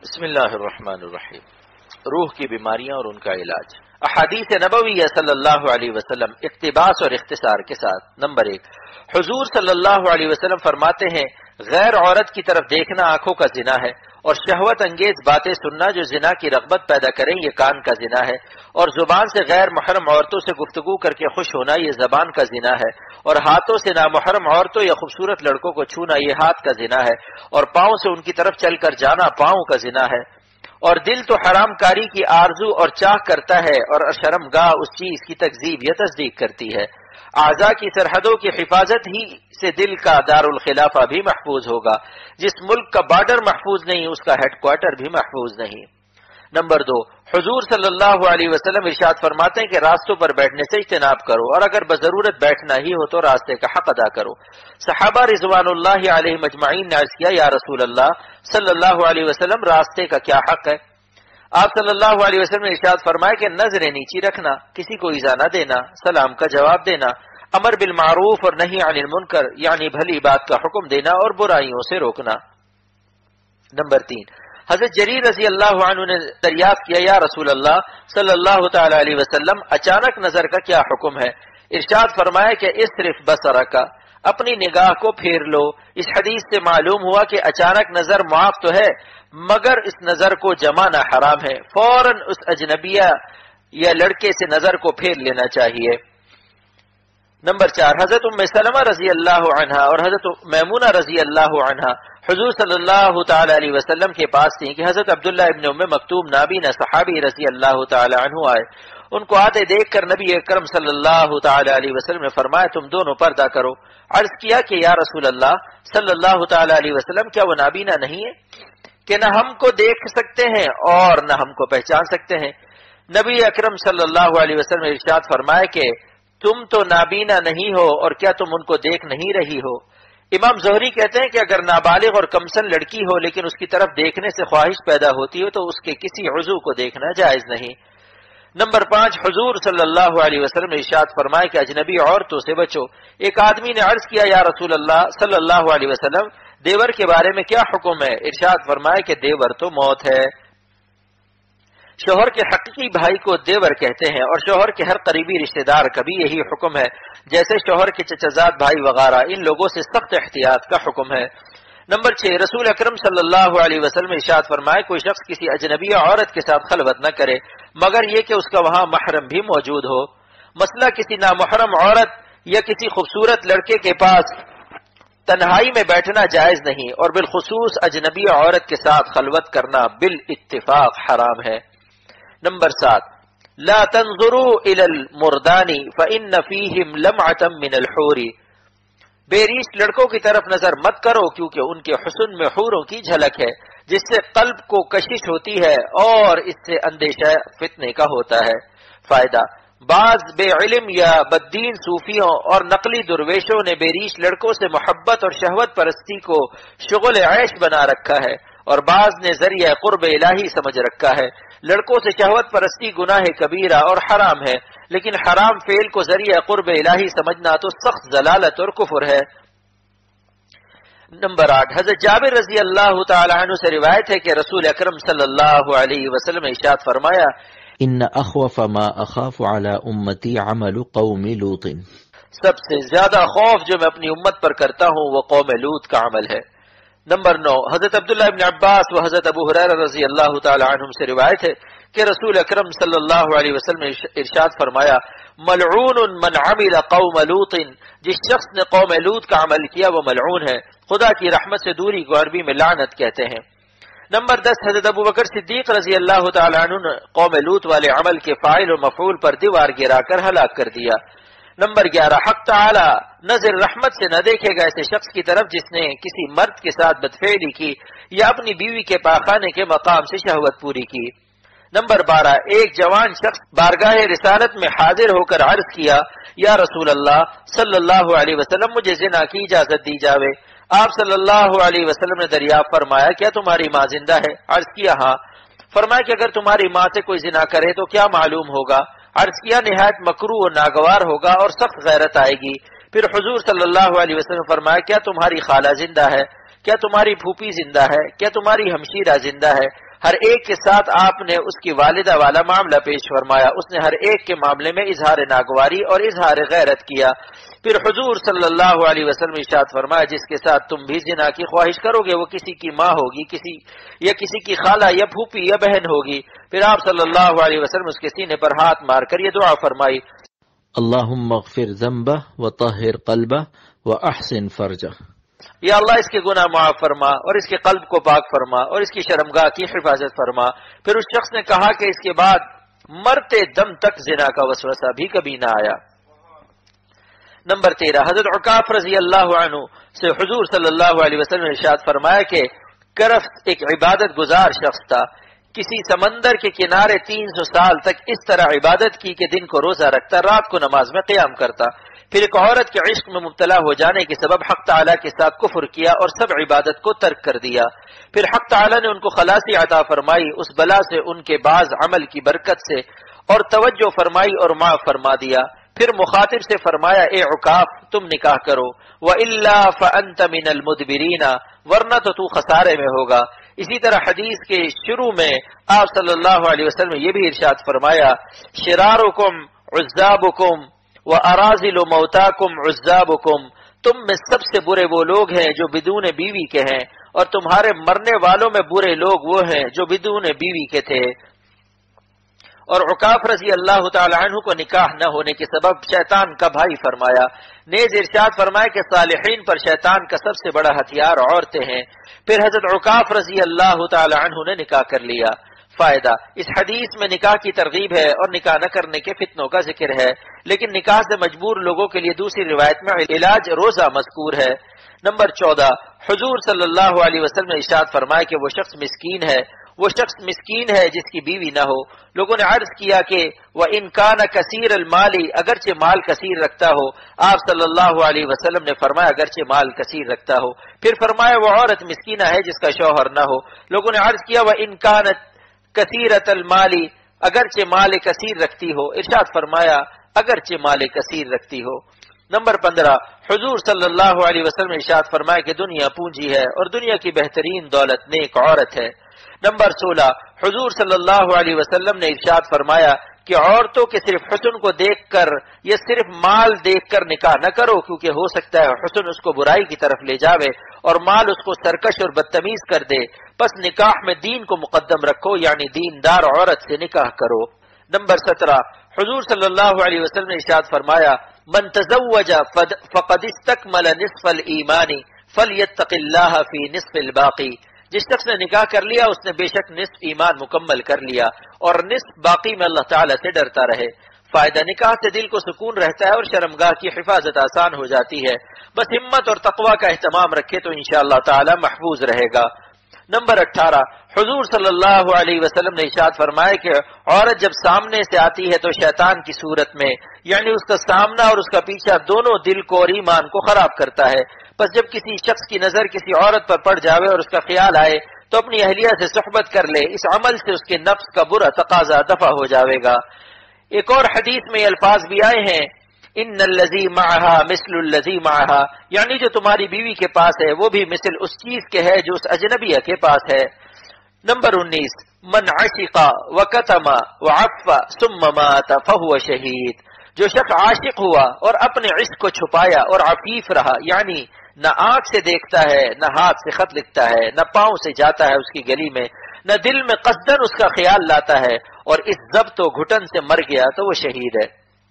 بسم اللہ الرحمن الرحیم۔ روح کی بیماریاں اور ان کا علاج۔ احادیث نبویہ صلی اللہ علیہ وسلم اقتباس اور اختصار کے ساتھ۔ نمبر 1، حضور صلی اللہ علیہ وسلم فرماتے ہیں غیر عورت کی طرف دیکھنا آنکھوں کا زنا ہے، اور شہوت انگیز باتیں سننا جو زنا کی رغبت پیدا کریں یہ کان کا زنا ہے، اور زبان سے غیر محرم عورتوں سے گفتگو کر کے خوش ہونا یہ زبان کا زنا ہے، اور ہاتھوں سے نامحرم عورتوں یا خوبصورت لڑکوں کو چھونا یہ ہاتھ کا زنا ہے، اور پاؤں سے ان کی طرف چل کر جانا پاؤں کا زنا ہے، اور دل تو حرام کاری کی آرزو اور چاہ کرتا ہے، اور شرمگاہ اس چیز کی تکذیب یا تصدیق کرتی ہے۔ اعضاء کی سرحدوں کی حفاظت ہی سے دل کا دارالخلافہ بھی محفوظ ہوگا۔ جس ملک کا بارڈر محفوظ نہیں اس کا ہیڈ کوارٹر بھی محفوظ نہیں۔ نمبر 2، حضور صلی اللہ علیہ وسلم ارشاد فرماتے ہیں کہ راستوں پر بیٹھنے سے اجتناب کرو، اور اگر بضرورت بیٹھنا ہی ہو تو راستے کا حق ادا کرو۔ صحابہ رضوان اللہ علیہ مجمعین نے عرض کیا یا رسول اللہ صلی اللہ علیہ وسلم راستے کا کیا حق ہے؟ آپ صلی اللہ علیہ وسلم نے ارشاد فرمایا کہ نظریں نیچی رکھنا، کسی کو ایذا نہ دینا، سلام کا جواب دینا، امر بالمعروف اور نہی عن المنکر یعنی بھلی بات کا حکم دینا اور برائیوں سے روکنا۔ نمبر 3، حضرت جریر رضی اللہ عنہ نے دریافت کیا یا رسول اللہ صلی اللہ تعالی علیہ وسلم اچانک نظر کا کیا حکم ہے؟ ارشاد فرمایا کہ اسرف بصرک، اپنی نگاہ کو پھیر لو۔ اس حدیث سے معلوم ہوا کہ اچانک نظر معاف تو ہے مگر اس نظر کو جمانا حرام ہے، فوراً اس اجنبیہ یا لڑکے سے نظر کو پھیر لینا چاہیے۔ نمبر 4، حضرت ام سلمہ رضی اللہ عنہا اور حضرت میمونہ رضی اللہ عنہا حضور صلی اللہ تعالی علیہ وسلم کے پاس تھیں کہ حضرت عبداللہ ابن ام مکتوم نابینا صحابی رضی اللہ تعالی عنہ آئے۔ ان کو آتے دیکھ کر نبی اکرم صلی اللہ تعالی علیہ وسلم نے فرمایا تم دونوں پردہ کرو۔ عرض کیا کہ یا رسول اللہ صلی اللہ تعالی علیہ وسلم کیا وہ نابینا نہیں ہے کہ نہ ہم کو دیکھ سکتے ہیں اور نہ ہم کو پہچان سکتے ہیں؟ نبی اکرم صلی اللہ علیہ وسلم نے ارشاد فرمایا کہ تم تو نابینا نہیں ہو اور کیا تم ان کو دیکھ نہیں رہی ہو؟ امام زہری کہتے ہیں کہ اگر نابالغ اور کمسن لڑکی ہو لیکن اس کی طرف دیکھنے سے خواہش پیدا ہوتی ہو تو اس کے کسی عضو کو دیکھنا جائز نہیں۔ نمبر 5، حضور صلی اللہ علیہ وسلم نے ارشاد فرمایا کہ اجنبی عورتوں سے بچو۔ ایک آدمی نے عرض کیا یا رسول اللہ صلی اللہ علیہ وسلم دیور کے بارے میں کیا حکم ہے؟ ارشاد فرمایا کہ دیور تو موت ہے۔ شوہر کے حقیقی بھائی کو دیور کہتے ہیں اور شوہر کے ہر قریبی رشتہ دار کا بھی یہی حکم ہے، جیسے شوہر کے چچزاد بھائی وغیرہ ان لوگوں سے سخت احتیاط کا حکم ہے۔ نمبر 6، رسول اکرم صلی اللہ علیہ وسلم ارشاد فرمائے کوئی شخص کسی اجنبی عورت کے ساتھ خلوت نہ کرے مگر یہ کہ اس کا وہاں محرم بھی موجود ہو۔ مسئلہ کسی نامحرم عورت یا کسی خوبصورت لڑکے کے پاس تنہائی میں بیٹھنا جائز نہیں، اور بالخصوص اجنبی عورت کے ساتھ خلوت کرنا بالاتفاق حرام ہے۔ نمبر 7، لا تنظروا الى المردان فان فيهم لمعة من الحور، بے ریش لڑکوں کی طرف نظر مت کرو کیونکہ ان کے حسن میں حوروں کی جھلک ہے جس سے قلب کو کشش ہوتی ہے اور اس سے اندیشہ فتنے کا ہوتا ہے۔ فائدہ، بعض بے علم یا بددین صوفیوں اور نقلی درویشوں نے بے ریش لڑکوں سے محبت اور شہوت پرستی کو شغل عیش بنا رکھا ہے، اور بعض نے ذریعہ قرب الہی سمجھ رکھا ہے۔ لڑکوں سے شہوت پرستی گناہ کبیرہ اور حرام ہے، لیکن حرام فعل کو ذریعہ قرب الہی سمجھنا تو سخت ضلالت اور کفر ہے۔ نمبر 8، حضرت جابر رضی اللہ تعالی عنہ سے روایت ہے کہ رسول اکرم صلی اللہ علیہ وسلم نے ارشاد فرمایا ان اخوف ما اخاف على امتی عمل قوم لوط، سب سے زیادہ خوف جو میں اپنی امت پر کرتا ہوں وہ قوم لوط کا عمل ہے۔ نمبر 9، حضرت عبداللہ ابن عباس و حضرت ابو ہریرہ رضی اللہ تعالی عنہم سے روایت ہے کہ رسول اکرم صلی اللہ علیہ وسلم نے ارشاد فرمایا ملعون من عمل قوم لوط، جس شخص نے قوم لوط کا عمل کیا وہ ملعون ہے۔ خدا کی رحمت سے دوری کو عربی میں لعنت کہتے ہیں۔ نمبر 10، حضرت ابو بکر صدیق رضی اللہ تعالی عنہ نے قوم لوط والے عمل کے فاعل و مفعول پر دیوار گرا کر ہلاک کر دیا۔ نمبر 11، حق تعالی نظر رحمت سے نہ دیکھے گا ایسے شخص کی طرف جس نے کسی مرد کے ساتھ بدفعلی کی یا اپنی بیوی کے پاخانے کے مقام سے شہوت پوری کی۔ نمبر 12، ایک جوان شخص بارگاہ رسالت میں حاضر ہو کر عرض کیا یا رسول اللہ صلی اللہ علیہ وسلم مجھے زنا کی اجازت دی جاوے۔ آپ صلی اللہ علیہ وسلم نے دریافت فرمایا کیا تمہاری ماں زندہ ہے؟ عرض کیا ہاں۔ فرمایا کہ اگر تمہاری ماں سے کوئی زنا کرے تو کیا معلوم ہوگا؟ عرض کیا نہایت مکروہ و ناگوار ہوگا اور سخت غیرت آئے گی۔ پھر حضور صلی اللہ علیہ وسلم نے فرمایا کیا تمہاری خالہ زندہ ہے؟ کیا تمہاری پھوپھی زندہ ہے؟ کیا تمہاری ہمشیرہ زندہ ہے؟ ہر ایک کے ساتھ آپ نے اس کی والدہ والا معاملہ پیش فرمایا، اس نے ہر ایک کے معاملے میں اظہار ناگواری اور اظہار غیرت کیا۔ پھر حضور صلی اللہ علیہ وسلم ارشاد فرمایا جس کے ساتھ تم بھی زنا کی خواہش کرو گے وہ کسی کی ماں ہوگی، کسی کی خالہ یا پھوپھی یا بہن ہوگی۔ پھر آپ صلی اللہ علیہ وسلم اس کے سینے پر ہاتھ مار کر یہ دعا فرمائی، اللہم اغفر ذنبہ وطہر قلبہ واحسن فرجہ۔ یا اللہ اس کے گناہ معاف فرما اور اس کے قلب کو پاک فرما اور اس کی شرمگاہ کی حفاظت فرما۔ پھر اس شخص نے کہا کہ اس کے بعد مرتے دم تک زنا کا وسوسہ بھی کبھی نہ آیا۔ نمبر 13، حضرت عکاف رضی اللہ عنہ سے حضور صلی اللہ علیہ وسلم نے ارشاد فرمایا کہ کرفت ایک عبادت گزار شخص تھا، کسی سمندر کے کنارے 300 سال تک اس طرح عبادت کی کہ دن کو روزہ رکھتا، رات کو نماز میں قیام کرتا۔ پھر ایک عورت کے عشق میں مبتلا ہو جانے کے سبب حق تعالیٰ کے ساتھ کفر کیا اور سب عبادت کو ترک کر دیا۔ پھر حق تعالیٰ نے ان کو خلاصی عطا فرمائی، اس بلا سے ان کے بعض عمل کی برکت سے، اور توجہ فرمائی اور معاف فرما دیا۔ پھر مخاطب سے فرمایا اے عکاف تم نکاح کرو، وَإِلَّا فَأَنْتَ مِنَ الْمُدْبِرِينَ، ورنہ تو خسارے میں ہوگا۔ اسی طرح حدیث کے شروع میں آپ صلی اللہ علیہ وسلم نے یہ بھی ارشاد فرمایا، شرارکم عزابکم وَأَرَازِلُ مَوْتَاكُمْ عُزَّابُكُمْ، تم میں سب سے برے وہ لوگ ہیں جو بدون بیوی کے ہیں، اور تمہارے مرنے والوں میں برے لوگ وہ ہیں جو بدون بیوی کے تھے۔ اور عکاف رضی اللہ تعالی عنہ کو نکاح نہ ہونے کے سبب شیطان کا بھائی فرمایا۔ نیز ارشاد فرمایا کہ صالحین پر شیطان کا سب سے بڑا ہتھیار عورتیں ہیں۔ پھر حضرت عکاف رضی اللہ تعالی عنہ نے نکاح کر لیا۔ فائدہ، اس حدیث میں نکاح کی ترغیب ہے اور نکاح نہ کرنے کے فتنوں کا ذکر ہے، لیکن نکاح سے مجبور لوگوں کے لیے دوسری روایت میں علاج روزہ مذکور ہے۔ نمبر 14، حضور صلی اللہ علیہ وسلم نے ارشاد فرمایا کہ وہ شخص مسکین ہے جس کی بیوی نہ ہو۔ لوگوں نے عرض کیا کہ وَإِنْ كَانَ كَثِيرَ الْمَالِ، اگرچہ مال کثیر رکھتا ہو۔ آپ صلی اللہ علیہ وسلم نے فرمایا اگرچہ مال کثیر رکھتا ہو۔ پھر فرمایا وہ عورت مسکینہ ہے جس کا شوہر نہ ہو۔ لوگوں نے عرض کیا وَإِنْ كَانَتْ كَثِيرَةَ الْمَالِ، اگرچہ مال کثیر رکھتی ہو۔ ارشاد فرمایا اگرچہ مال کثیر رکھتی ہو۔ نمبر 15، حضور صلی اللہ علیہ وسلم نے ارشاد فرمایا کہ دنیا پونجی ہے اور دنیا کی بہترین دولت نیک عورت ہے۔ نمبر 16، حضور صلی اللہ علیہ وسلم نے ارشاد فرمایا کہ عورتوں کے صرف حسن کو دیکھ کر یا صرف مال دیکھ کر نکاح نہ کرو، کیونکہ ہو سکتا ہے حسن اس کو برائی کی طرف لے جاوے اور مال اس کو سرکش اور بدتمیز کر دے۔ بس نکاح میں دین کو مقدم رکھو، یعنی دیندار عورت سے نکاح کرو۔ نمبر 17، حضور صلی اللہ علیہ وسلم نے ارشاد فرمایا من تزوج فقد استکمل نصف الایمان فلیتق اللہ فی نصف الباقی، جس شخص نے نکاح کر لیا اس نے بے شک نصف ایمان مکمل کر لیا اور نصف باقی میں اللہ تعالیٰ سے ڈرتا رہے۔ فائدہ، نکاح سے دل کو سکون رہتا ہے اور شرمگاہ کی حفاظت آسان ہو جاتی ہے۔ بس ہمت اور تقوی کا اہتمام رکھے تو انشاءاللہ تعالی محفوظ رہے گا۔ نمبر 18، حضور صلی اللہ علیہ وسلم نے ارشاد فرمایا کہ عورت جب سامنے سے آتی ہے تو شیطان کی صورت میں، یعنی اس کا سامنا اور اس کا پیچھا دونوں دل کو اور ایمان کو خراب کرتا ہے۔ بس جب کسی شخص کی نظر کسی عورت پر پڑ جاوے اور اس کا خیال آئے تو اپنی اہلیہ سے صحبت کر لے، اس عمل سے اس کے نفس کا برا تقاضا دفع ہو جاوے گا۔ ایک اور حدیث میں یہ الفاظ بھی آئے ہیں ان الذی معہا مثل الذی معہا، یعنی جو تمہاری بیوی کے پاس ہے وہ بھی مثل اس چیز کے ہے جو اس اجنبیہ کے پاس ہے۔ نمبر 19، من عشق وکتم وعف ثم مات فهو شہید، جو شخص عاشق ہوا اور اپنے عشق کو چھپایا اور عفیف رہا، یعنی نہ آنکھ سے دیکھتا ہے، نہ ہاتھ سے خط لکھتا ہے، نہ پاؤں سے جاتا ہے اس کی گلی میں، نہ دل میں قصدن اس کا خیال لاتا ہے اور اس ضبط و گھٹن سے مر گیا تو وہ شہید ہے۔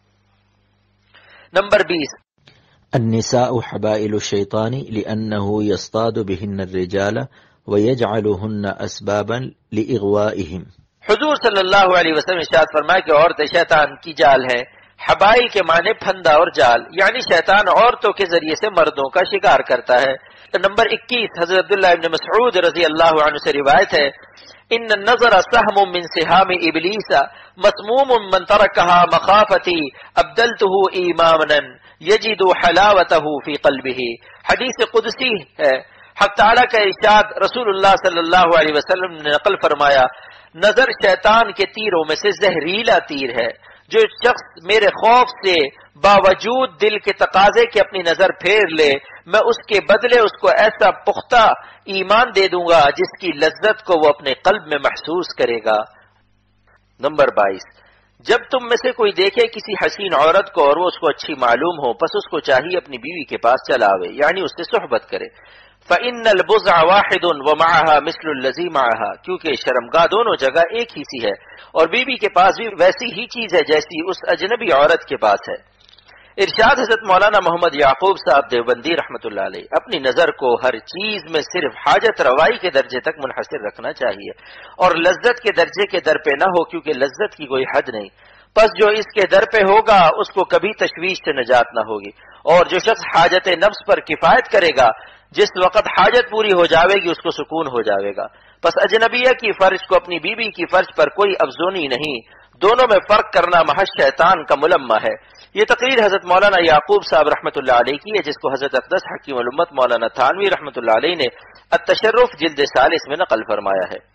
نمبر 20، النساء حبائل الشیطان لأنه يصطاد بهن الرجال ويجعلهن اسبابا لاغوائهم۔ حضور صلی اللہ علیہ وسلم ارشاد فرمایا کہ عورتیں شیطان کی جال ہیں۔ حبائل کے معنی پھندا اور جال، یعنی شیطان عورتوں کے ذریعے سے مردوں کا شکار کرتا ہے۔ نمبر 21، حضرت عبداللہ ابن مسعود رضی اللہ عنہ سے روایت ہے ان النظر سهم من سهام ابلیس مسموم من ترکها مخافتی ابدلته ایمانا یجد حلاوته فی قلبه، حدیث قدسی ہے۔ حق تعالیٰ کا ارشاد رسول اللہ صلی اللہ علیہ وسلم نے نقل فرمایا نظر شیطان کے تیروں میں سے زہریلا تیر ہے، جو شخص میرے خوف سے باوجود دل کے تقاضے کے اپنی نظر پھیر لے، میں اس کے بدلے اس کو ایسا پختہ ایمان دے دوں گا جس کی لذت کو وہ اپنے قلب میں محسوس کرے گا۔ نمبر 22، جب تم میں سے کوئی دیکھے کسی حسین عورت کو اور وہ اس کو اچھی معلوم ہو، پس اس کو چاہیے اپنی بیوی کے پاس چلا آوے، یعنی اس سے صحبت کرے۔ فَإِنَّ الْبُضْعَ وَاحِدٌ وَمَعَهَا مِثْلُ الَّذِي مَعَهَا، کیونکہ شرمگاہ دونوں جگہ ایک ہی سی ہے اور بیوی کے پاس بھی ویسی ہی چیز ہے جیسی اس اجنبی عورت کے پاس ہے۔ ارشاد حضرت مولانا محمد یعقوب صاحب دیوبندی رحمۃ اللہ علیہ، اپنی نظر کو ہر چیز میں صرف حاجت روائی کے درجے تک منحصر رکھنا چاہیے اور لذت کے درجے کے در پہ نہ ہو، کیونکہ لذت کی کوئی حد نہیں۔ پس جو اس کے در پہ ہوگا اس کو کبھی تشویش سے نجات نہ ہوگی، اور جو شخص حاجت نفس پر کفایت کرے گا، جس وقت حاجت پوری ہو جاوے گی اس کو سکون ہو جاوے گا۔ پس اجنبیہ کی فرج کو اپنی بیوی کی فرج پر کوئی افزونی نہیں، دونوں میں فرق کرنا محض شیطان کا ملمہ ہے۔ یہ تقریر حضرت مولانا یعقوب صاحب رحمۃ اللہ علیہ کی ہے، جس کو حضرت اقدس حکیم الامت مولانا تھانوی رحمۃ اللہ علیہ نے التشرف جلد 40 میں نقل فرمایا ہے۔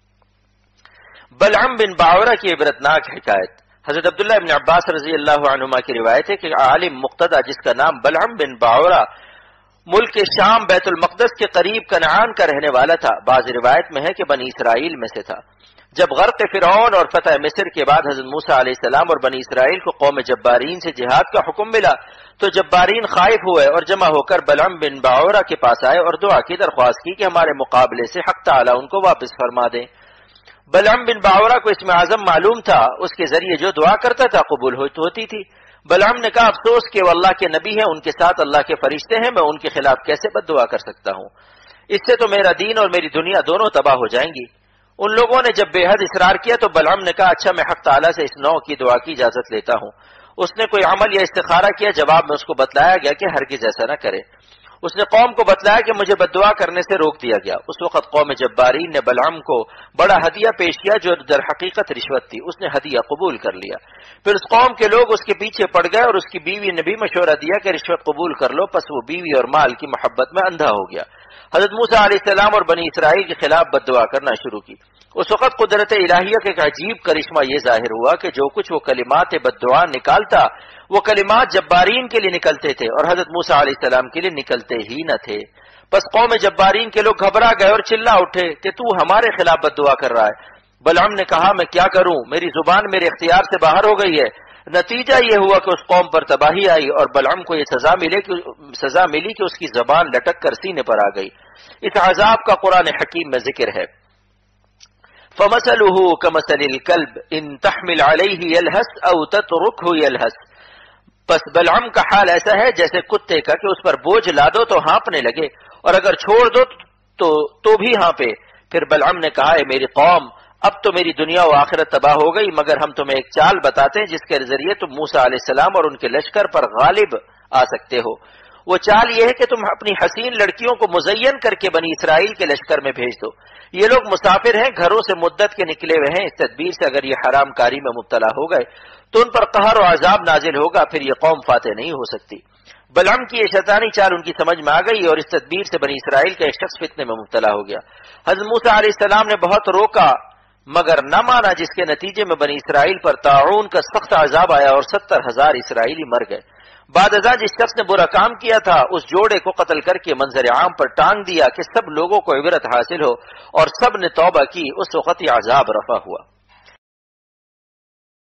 بلعم بن باورہ کی عبرتناک حکایت۔ حضرت عبداللہ بن عباس رضی اللہ عنہما کی روایت ہے کہ عالم مقتدی جس کا نام بلعم بن باورہ ملک شام بیت المقدس کے قریب کنعان کا رہنے والا تھا، بعض روایت میں ہے کہ بنی اسرائیل میں سے تھا۔ جب غرق فرعون اور فتح مصر کے بعد حضرت موسیٰ علیہ السلام اور بنی اسرائیل کو قوم جبارین سے جہاد کا حکم ملا تو جبارین خائف ہوئے اور جمع ہو کر بلعم بن باورہ کے پاس آئے اور دعا کی درخواست کی کہ ہمارے مقابلے سے حق تعالی ان کو واپس فرما دیں۔ بلعم بن باورہ کو اسم اعظم معلوم تھا، اس کے ذریعے جو دعا کرتا تھا قبول ہوتی تھی۔ بلعم نے کہا افسوس کہ وہ اللہ کے نبی ہیں، ان کے ساتھ اللہ کے فرشتے ہیں، میں ان کے خلاف کیسے بد دعا کر سکتا ہوں؟ اس سے تو میرا دین اور میری دنیا دونوں تباہ ہو جائیں گی۔ ان لوگوں نے جب بے حد اصرار کیا تو بلعم نے کہا اچھا میں حق تعالیٰ سے اس نوع کی دعا کی اجازت لیتا ہوں۔ اس نے کوئی عمل یا استخارہ کیا، جواب میں اس کو بتلایا گیا کہ ہرگز ایسا نہ کرے۔ اس نے قوم کو بتلایا کہ مجھے بد دعا کرنے سے روک دیا گیا۔ اس وقت قوم جبارین نے بلعم کو بڑا ہدیہ پیش کیا جو در حقیقت رشوت تھی، اس نے ہدیہ قبول کر لیا۔ پھر اس قوم کے لوگ اس کے پیچھے پڑ گئے اور اس کی بیوی نے بھی مشورہ دیا کہ رشوت قبول کر لو، پس وہ بیوی اور مال کی محبت میں اندھا ہو گیا۔ حضرت موسیٰ علیہ السلام اور بنی اسرائیل کے خلاف بد دعا کرنا شروع کی۔ اس وقت قدرت الہیہ کا ایک عجیب کرشمہ یہ ظاہر ہوا کہ جو کچھ وہ کلمات بد دعا نکالتا وہ کلمات جبارین کے لیے نکلتے تھے اور حضرت موسیٰ علیہ السلام کے لیے نکلتے ہی نہ تھے۔ پس قوم جبارین کے لوگ گھبرا گئے اور چلا اٹھے کہ تو ہمارے خلاف بد دعا کر رہا ہے۔ بلعم نے کہا میں کیا کروں، میری زبان میرے اختیار سے باہر ہو گئی ہے۔ نتیجہ یہ ہوا کہ اس قوم پر تباہی آئی اور بلعم کو یہ سزا ملی کہ اس کی زبان لٹک کر سینے پر آ گئی۔ اس عذاب کا قرآن حکیم میں ذکر ہے۔ فَمَثَلُهُ كَمَثَلِ الْكَلْبِ إِن تَحْمِلْ عَلَيْهِ يَلْهَثْ أَوْ تَتْرُكْهُ يَلْهَثْ۔ پس بلعم کا حال ایسا ہے جیسے کتے کا کہ اس پر بوجھ لا دو تو ہانپنے لگے اور اگر چھوڑ دو تو بھی ہانپے۔ پھر بلعم نے کہا اے میری قوم، اب تو میری دنیا و آخرت تباہ ہو گئی، مگر ہم تمہیں ایک چال بتاتے ہیں جس کے ذریعے تم موسیٰ علیہ السلام اور ان کے لشکر پر غالب آ سکتے ہو۔ وہ چال یہ ہے کہ تم اپنی حسین لڑکیوں کو مزین کر کے بنی اسرائیل کے لشکر میں بھیج دو۔ یہ لوگ مسافر ہیں، گھروں سے مدت کے نکلے ہوئے ہیں، اس تدبیر سے اگر یہ حرام کاری میں مبتلا ہو گئے تو ان پر قہر و عذاب نازل ہوگا، پھر یہ قوم فاتح نہیں ہو سکتی۔ بلعم کی یہ شیطانی چال ان کی سمجھ میں آ گئی اور اس تدبیر سے بنی اسرائیل کا ایک شخص فتنے میں مبتلا ہو گیا۔ حضرت موسیٰ علیہ السلام نے بہت روکا مگر نہ مانا، جس کے نتیجے میں بنی اسرائیل پر طاعون کا سخت عذاب آیا اور 70,000 اسرائیلی مر گئے۔ بعد ازاں جس شخص نے برا کام کیا تھا اس جوڑے کو قتل کر کے منظر عام پر ٹانگ دیا کہ سب لوگوں کو عبرت حاصل ہو، اور سب نے توبہ کی، اس وقت یہ عذاب رفع ہوا۔